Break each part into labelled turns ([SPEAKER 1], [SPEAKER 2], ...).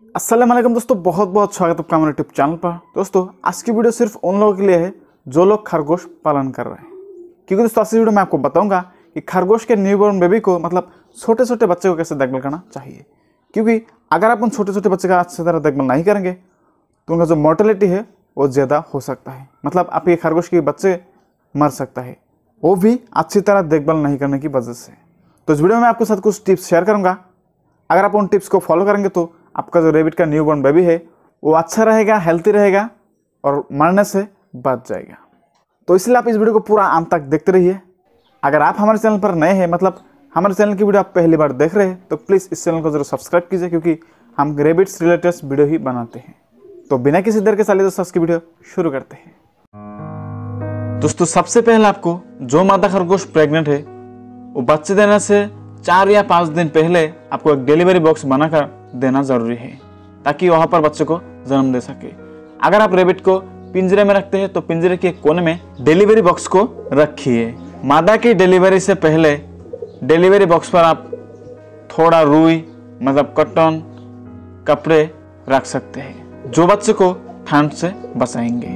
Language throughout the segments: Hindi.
[SPEAKER 1] अस्सलाम वालेकुम दोस्तों, बहुत बहुत स्वागत है आपका हमारे यूट्यूब चैनल पर। दोस्तों आज की वीडियो सिर्फ उन लोगों के लिए है जो लोग खरगोश पालन कर रहे हैं, क्योंकि दोस्तों आज की वीडियो में आपको बताऊंगा कि खरगोश के न्यूबॉर्न बेबी को मतलब छोटे छोटे बच्चे को कैसे देखभाल करना चाहिए। क्योंकि अगर आप उन छोटे छोटे बच्चे का अच्छी तरह देखभाल नहीं करेंगे तो उनका जो मोर्टेलिटी है वो ज़्यादा हो सकता है, मतलब आपके खरगोश के बच्चे मर सकता है, वो भी अच्छी तरह देखभाल नहीं करने की वजह से। तो इस वीडियो में आपके साथ कुछ टिप्स शेयर करूँगा। अगर आप उन टिप्स को फॉलो करेंगे तो आपका जो रेबिट का न्यूबॉर्न बेबी है वो अच्छा रहेगा, हेल्थी रहेगा और मरने से बच जाएगा। तो इसलिए आप इस वीडियो को पूरा अंत तक देखते रहिए। अगर आप हमारे चैनल पर नए हैं, मतलब हमारे चैनल की वीडियो आप पहली बार देख रहे हैं, तो प्लीज़ इस चैनल को जरूर सब्सक्राइब कीजिए, क्योंकि हम रेबिट्स रिलेटेड वीडियो ही बनाते हैं। तो बिना किसी देर के चलिए दोस्तों आज की वीडियो शुरू करते हैं। दोस्तों सबसे पहले आपको जो मादा खरगोश प्रेग्नेंट है वो बच्चे देने से 4 या 5 दिन पहले आपको एक डिलीवरी बॉक्स बनाकर देना जरूरी है, ताकि वहां पर बच्चे को जन्म दे सके। अगर आप रेबिट को पिंजरे में रखते हैं तो पिंजरे के कोने में डिलीवरी बॉक्स को रखिए। मादा की डिलीवरी से पहले डिलीवरी बॉक्स पर आप थोड़ा रुई मतलब कॉटन कपड़े रख सकते हैं, जो बच्चे को ठंड से बचाएंगे।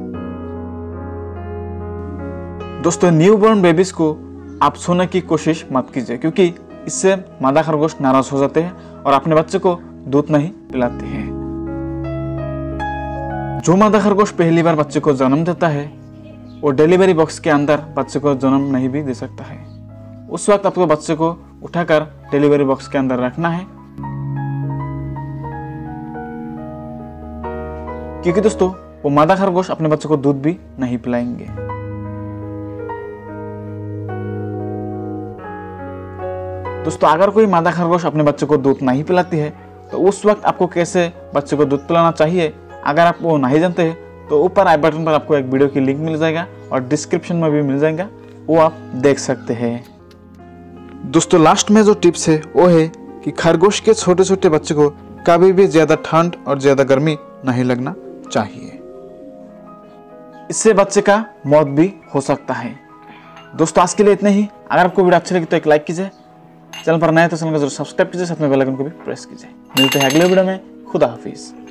[SPEAKER 1] दोस्तों न्यूबॉर्न बेबीज को आप सोने की कोशिश मत कीजिए, क्योंकि इससे मादा खरगोश नाराज हो जाते हैं और अपने बच्चे को दूध नहीं पिलाते हैं। जो मादा खरगोश पहली बार बच्चे को जन्म देता है वो डिलीवरी बॉक्स के अंदर बच्चे को जन्म नहीं भी दे सकता है। उस वक्त आपको बच्चे को उठाकर डिलीवरी बॉक्स के अंदर रखना है, क्योंकि दोस्तों वो मादा खरगोश अपने बच्चे को दूध भी नहीं पिलाएंगे। दोस्तों अगर कोई मादा खरगोश अपने बच्चे को दूध नहीं पिलाती है तो उस वक्त आपको कैसे बच्चे को दूध पिलाना चाहिए, अगर आप वो नहीं जानते हैं तो ऊपर आई बटन पर आपको एक वीडियो की लिंक मिल जाएगा और डिस्क्रिप्शन में भी मिल जाएगा, वो आप देख सकते हैं। दोस्तों लास्ट में जो टिप्स है वो है कि खरगोश के छोटे छोटे बच्चे को कभी भी ज़्यादा ठंड और ज़्यादा गर्मी नहीं लगना चाहिए, इससे बच्चे का मौत भी हो सकता है। दोस्तों आज के लिए इतने ही। अगर आपको वीडियो अच्छी लगी तो एक लाइक कीजिए, चैनल पर नए तो चैनल को जरूर सब्सक्राइब कीजिए, साथ में बेल आइकन को भी प्रेस कीजिए। मिलते हैं अगले वीडियो में। खुदा हाफिज।